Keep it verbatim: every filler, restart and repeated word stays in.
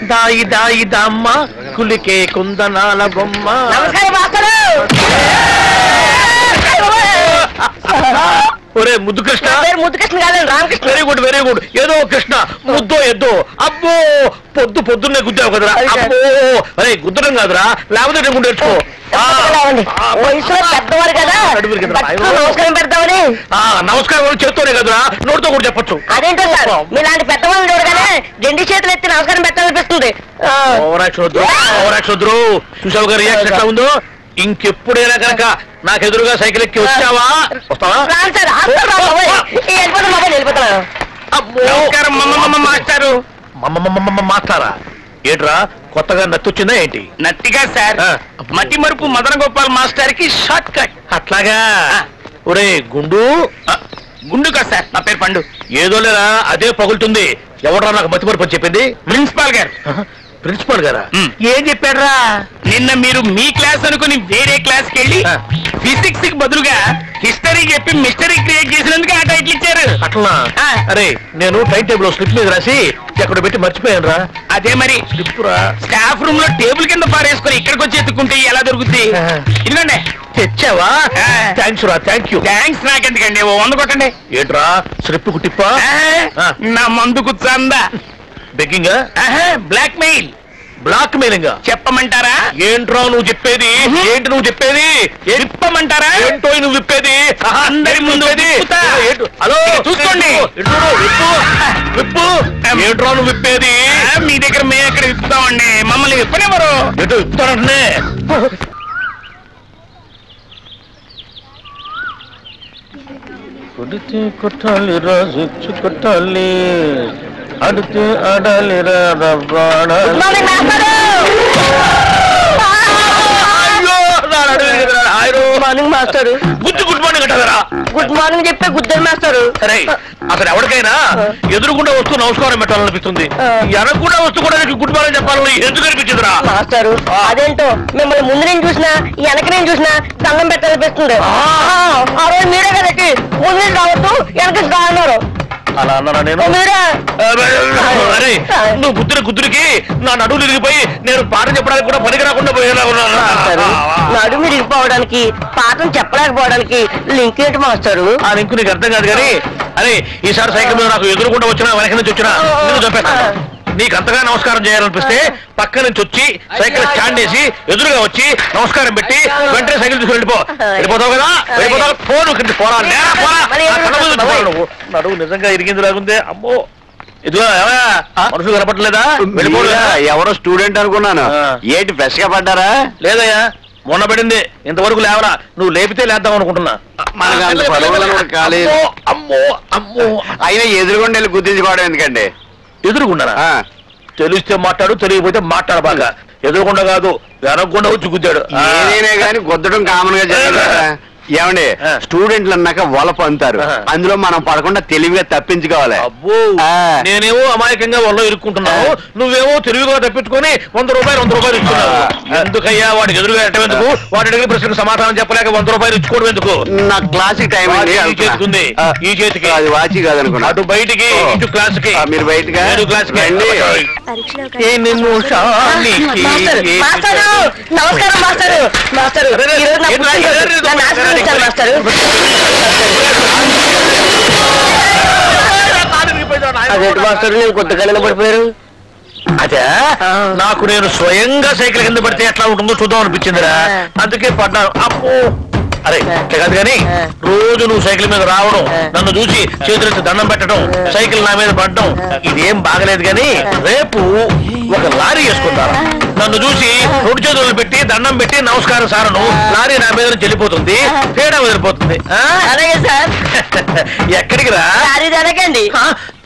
దాయి దాయి దమ్మ కులికే కుందనాల బొమ్మ. ఒరే ముద్దు కృష్ణ. ముద్దు కృష్ణ కాదండి, Ramakrishna. Very good very good. ఏదో కృష్ణ ముద్దో ఎద్దో. అబ్బో పొద్దు పొద్దున్నే గుద్దావు కదరా. అబ్బో అరే గుద్దడం కాదురా, లేకపోతే నేను నేర్చుకో. వయసులో పెద్దవారు కదా, నమస్కారం పెడతామని. నమస్కారం చేస్తూనే కదరా, నోటితో కూడా చెప్పొచ్చు. అదేంటో సార్, మీలాంటి పెద్దవాళ్ళు చూడగానే రెండు చేతులు ఎత్తి నమస్కారం పెట్టాలనిపిస్తుంది. ఓరాక్షొద్దురు. చూసావు గారు రియాక్షన్ ఎట్లా ఉందో. ఇంకెప్పుడైనా కనుక నాకు ఎదురుగా సైకిల్ ఎక్కి వచ్చావా వస్తావా? మాస్టారు మాస్టారా ఏట్రా కొత్తగా నత్తొచ్చిందా ఏంటి? నత్తిగా సార్, మట్టి మరుపు మదన గోపాల్ మాస్టర్ కి షార్ట్ కట్. అట్లాగా. ఒరే గుండు. గుండు కాదు సార్, నా పేరు పండు. ఏదో లేరా అదే పగులుతుంది. ఎవడరా నాకు మట్టి మరుపు అని చెప్పింది? ప్రిన్సిపాల్ గారు. ప్రిన్సిపాల్ గారా? ఏం చెప్పాడ్రా? నిన్న మీరు మీ క్లాస్ అనుకుని వేరే క్లాస్ కి వెళ్ళి ఫిజిక్స్ కి బదులుగా హిస్టరీ చెప్పి మిస్టరీ క్రియేట్ చేసినందుకు ఆ టైటిల్ ఇచ్చారు. అట్లా? అరే నేను టైం టేబుల్ స్లిప్ మీద రాసి ఎక్కడ పెట్టి మర్చిపోయాను రా. అదే మరి స్లిప్ రా. స్టాఫ్ రూమ్ లో టేబుల్ కింద పారేసుకుని ఇక్కడికి వచ్చి ఎత్తుకుంటే ఎలా దొరుకుతుంది? ఇదిగోండి. తెచ్చావా? థ్యాంక్స్ రా. Thank you. థ్యాంక్స్ నాకెందుకండి, ఓ వంద కొట్టండి. ఏంట్రా స్లిప్ కు టిప్పా? నా మందుకు చందా. Begging? Blackmail. Blackmailing చెప్పమంటారా? ఏంట్రా నువ్వు చెప్పేది? ఏంటి నువ్వు చెప్పేది? విప్పమంటారా? ఏంటో నువ్వు విప్పేది? అందరి ముందు హలో చూసుకోండి. విప్పు. ఏంట్రా నువ్వు విప్పేది? మీ దగ్గర మేము ఎక్కడ విప్పుతామండి, మమ్మల్ని విప్పనివ్వరు. ఎటు విప్పుతానంటే కొడితే కొట్టాలి రాజు కొట్టాలి, అడితే ఆడాలి రా. మార్నింగ్ మాస్టారు. గుడ్ గుడ్ మార్నింగ్ అంటారా? గుడ్ మార్నింగ్ చెప్పే గుద్దరు మాస్టారు. సరే అసలు ఎవరికైనా ఎదురుకుండా వస్తూ నమస్కారం పెట్టాలనిపిస్తుంది, ఎనకుండా వస్తూ కూడా గుడ్ మార్నింగ్ చెప్పాలని ఎందుకు అనిపించిందిరా? మాస్టారు అదేంటో మిమ్మల్ని ముందు నేను చూసినా వెనక నేను చూసినా దండం పెట్టాలనిపిస్తుంది. ఆ రోజు మీరే కదకి ముందు నుంచి రావద్దు వెనక నుంచి రాన్నారు. అలా అన్నారా నేను? అరే నువ్వు గుద్దురు గుద్దురికి నా నడువు ఇరిగిపోయి నేను పాఠం చెప్పడానికి కూడా పనికి రాకుండా పోయేలా ఉన్నాను. నడుము ఇరిగిపోవడానికి పాఠం చెప్పలేకపోవడానికి లింక్ ఏంటి మాస్టారు? ఆ లింక్ నీకు అర్థం కాదు కానీ, అరే ఈసారి సైకిల్ మీద నాకు ఎదురుకుండా వచ్చినా వెనక నుంచి వచ్చినా నేను చెప్పాను. నీకు అంతగా నమస్కారం చేయాలనిపిస్తే పక్క నుంచి వచ్చి సైకిల్ స్టాండ్ వేసి ఎదురుగా వచ్చి నమస్కారం పెట్టి వెంటనే సైకిల్ తీసుకుని వెళ్ళిపో. వెళ్ళిపోతావు కదా? వెళ్ళిపోతావు. ఫోన్ పోరా. నువ్వు నడువు నిజంగా ఇరిగింది లాగుందే. అమ్మో ఇదిగో మనుషులు కనపడలేదా? వెళ్ళిపోలేదా? ఎవరో స్టూడెంట్ అనుకున్నాను. ఏంటి ఫ్రెష్ గా పడ్డారా? లేదయ్యా మొన్న పడింది, ఇంతవరకు లేవరా. నువ్వు లేపితే లేద్దాం అనుకుంటున్నా. అమ్మో అమ్మో అయినా ఎదురుగుండా వెళ్ళి గుర్తించుకోవడం ఎందుకండి? ఎదురుగుండారా? తెలిస్తే మాట్లాడు, తెలియకపోతే మాట్లాడు. బాగా ఎదురుకుండా కాదు వెనకుండా వచ్చి గుద్దాడు. ఏదైనా కానీ గుద్దడం కామన్ గా జరగదు. ఏమండి స్టూడెంట్లు అన్నాక వలప అంటారు, అందులో మనం పడకుండా తెలివిగా తప్పించుకోవాలి. అబ్బో నేనేమో అమాయకంగా వల్ల ఇరుక్కుంటున్నావు, నువ్వేమో తెలివిగా తప్పించుకొని వంద రూపాయలు వంద రూపాయలు ఇస్తున్నావు. ఎందుకయ్యా వాడికి ఎదురుగా ఎట్టేందుకు? వాడి అడిగిన ప్రశ్నకు సమాధానం చెప్పలేక వంద రూపాయలు ఇచ్చుకోవడం ఎందుకు? నా క్లాసిక్ టైం ఈ చేతికుంది, ఈ చేతికి అది వాచి కాదనుకున్నా. అటు బయటికి ఇటు క్లాస్ కి. మీరు బయటగా క్లాస్ కి నమస్కారం మాస్టారు. మాస్టారు అదేంటి మాస్టర్ నేను కొత్తగా పడిపోయారు? అదే నాకు నేను స్వయంగా సైకిల్ కింద పడితే ఎట్లా ఉంటుందో చూద్దాం అనిపించిందిరా, అందుకే పడ్డాను. అమ్మో అరే అట్లా కాదు కానీ రోజు నువ్వు సైకిల్ మీద రావడం, నన్ను చూసి చేతులెత్తి దండం పెట్టడం, సైకిల్ నా మీద పడడం ఇదేం బాగలేదు. కానీ రేపు ఒక లారీ వేసుకుంటారు, నన్ను చూసి రెండు చేతులు పెట్టి దండం పెట్టి నమస్కారం సారను, లారీ నా మీద నుంచి వెళ్ళిపోతుంది, తేడా వదిలిపోతుంది. అలాగే సార్. ఎక్కడికి రా? లారీ వెనకండి.